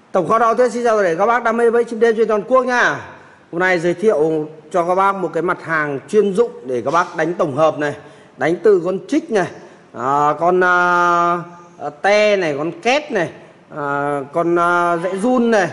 Tổng kho đầu tiên xin chào để các bác đam mê bẫy chim đêm trên toàn quốc nha. Hôm nay giới thiệu cho các bác một cái mặt hàng chuyên dụng để các bác đánh tổng hợp này, đánh từ con trích này, con te này, con két này, con dễ run này,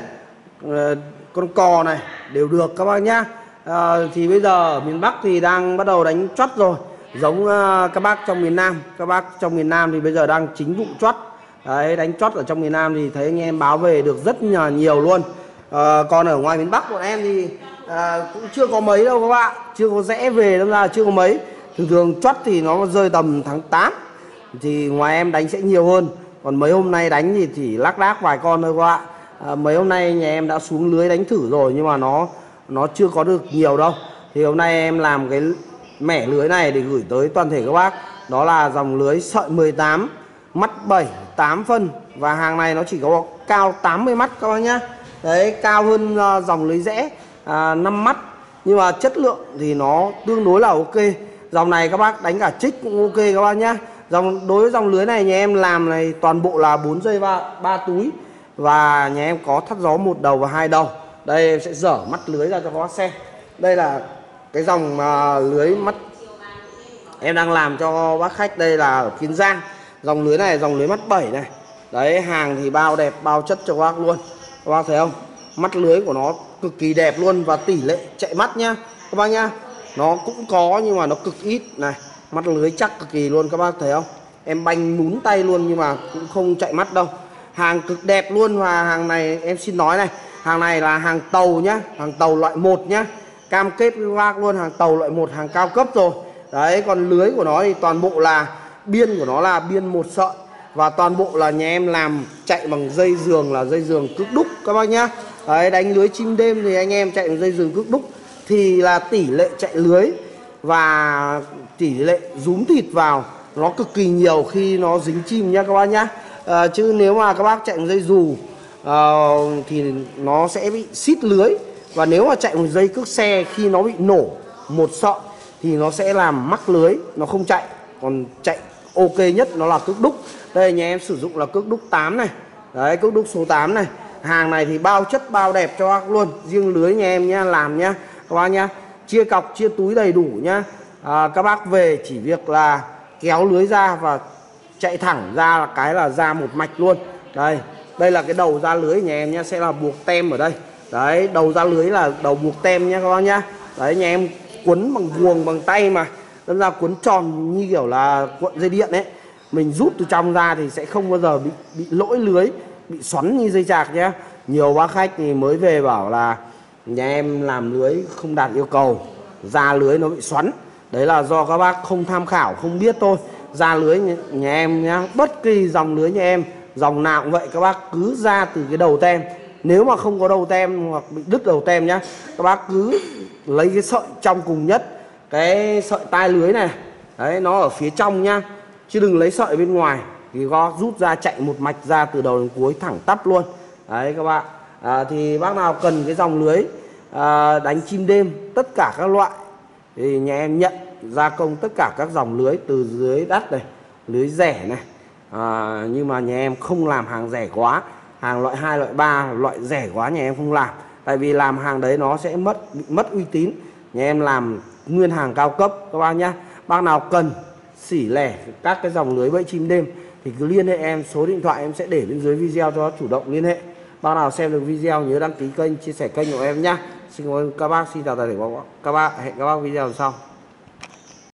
con cò này đều được các bác nhá. Thì bây giờ ở miền Bắc thì đang bắt đầu đánh chót rồi, giống các bác trong miền Nam. Các bác trong miền Nam thì bây giờ đang chính vụ chót. Đấy, đánh chót ở trong miền Nam thì thấy anh em báo về được rất nhiều luôn. Còn ở ngoài miền Bắc bọn em thì cũng chưa có mấy đâu các bạn, chưa có rẽ về đâu ra, chưa có mấy. Thường chót thì nó rơi tầm tháng 8 thì ngoài em đánh sẽ nhiều hơn. Còn mấy hôm nay đánh thì chỉ lác đác vài con thôi các bạn. Mấy hôm nay nhà em đã xuống lưới đánh thử rồi nhưng mà nó chưa có được nhiều đâu. Thì hôm nay em làm cái mẻ lưới này để gửi tới toàn thể các bác. Đó là dòng lưới sợi 18, mắt 7, 8 phân. Và hàng này nó chỉ có cao 80 mắt các bác nhá. Đấy, cao hơn dòng lưới rẽ 5 mắt. Nhưng mà chất lượng thì nó tương đối là ok. Dòng này các bác đánh cả trích cũng ok các bác nhá. Đối với dòng lưới này nhà em làm này toàn bộ là 4 dây 3 túi. Và nhà em có thắt gió 1 đầu và 2 đầu. Đây em sẽ dở mắt lưới ra cho các bác xem. Đây là cái dòng lưới mắt em đang làm cho bác khách. Đây là ở Kiên Giang. Dòng lưới này dòng lưới mắt 7 này. Đấy, hàng thì bao đẹp bao chất cho các bác luôn. Các bác thấy không? Mắt lưới của nó cực kỳ đẹp luôn. Và tỷ lệ chạy mắt nhá các bác nhá. Nó cũng có nhưng mà nó cực ít này. Mắt lưới chắc cực kỳ luôn các bác thấy không? Em banh nhún tay luôn nhưng mà cũng không chạy mắt đâu. Hàng cực đẹp luôn. Và hàng này em xin nói này, hàng này là hàng tàu nhá, hàng tàu loại 1 nhá. Cam kết với các bác luôn, hàng tàu loại 1, hàng cao cấp rồi. Đấy, còn lưới của nó thì toàn bộ là biên của nó là biên 1 sợi. Và toàn bộ là nhà em làm chạy bằng dây giường, là dây giường cước đúc các bác nhá. Đấy, đánh lưới chim đêm thì anh em chạy bằng dây giường cước đúc thì là tỷ lệ chạy lưới và tỷ lệ rúm thịt vào nó cực kỳ nhiều khi nó dính chim nhá các bác nhá. Chứ nếu mà các bác chạy bằng dây dù thì nó sẽ bị xít lưới. Và nếu mà chạy bằng dây cước xe khi nó bị nổ 1 sợi thì nó sẽ làm mắc lưới, nó không chạy. Còn chạy ok nhất nó là cước đúc. Đây nhà em sử dụng là cước đúc 8 này. Đấy, cước đúc số 8 này. Hàng này thì bao chất bao đẹp cho bác luôn. Riêng lưới nhà em nhá, làm nhá các bác nhá. Chia cọc chia túi đầy đủ nhá. Các bác về chỉ việc là kéo lưới ra và chạy thẳng ra là cái là ra một mạch luôn. Đây là cái đầu ra lưới nhà em nhá, sẽ là buộc tem ở đây. Đấy, đầu ra lưới là đầu buộc tem nhá các bác nhá. Đấy, nhà em quấn bằng guồng bằng tay mà. Đâm ra quấn tròn như kiểu là cuộn dây điện ấy. Mình rút từ trong ra thì sẽ không bao giờ bị lỗi lưới, bị xoắn như dây chạc nhé. Nhiều bác khách thì mới về bảo là nhà em làm lưới không đạt yêu cầu, ra lưới nó bị xoắn. Đấy là do các bác không tham khảo, không biết thôi. Ra lưới nhà em nhá, bất kỳ dòng lưới nhà em, dòng nào cũng vậy, các bác cứ ra từ cái đầu tem. Nếu mà không có đầu tem hoặc bị đứt đầu tem nhá, các bác cứ lấy cái sợi trong cùng nhất, cái sợi tai lưới này, đấy, nó ở phía trong nhá, chứ đừng lấy sợi bên ngoài. Thì có rút ra chạy một mạch ra từ đầu đến cuối thẳng tắp luôn. Đấy các bạn. Thì bác nào cần cái dòng lưới đánh chim đêm tất cả các loại thì nhà em nhận gia công tất cả các dòng lưới, từ lưới đắt này, lưới rẻ này. Nhưng mà nhà em không làm hàng rẻ quá, hàng loại 2, loại 3, loại rẻ quá nhà em không làm. Tại vì làm hàng đấy nó sẽ bị mất uy tín. Nhà em làm nguyên hàng cao cấp các bác nhá. Bác nào cần xỉ lẻ các cái dòng lưới bẫy chim đêm thì cứ liên hệ em, số điện thoại em sẽ để bên dưới video cho chủ động liên hệ. Bác nào xem được video nhớ đăng ký kênh, chia sẻ kênh của em nhá. Xin cảm ơn các bác, xin chào tất cả các bác, hẹn các bác video sau.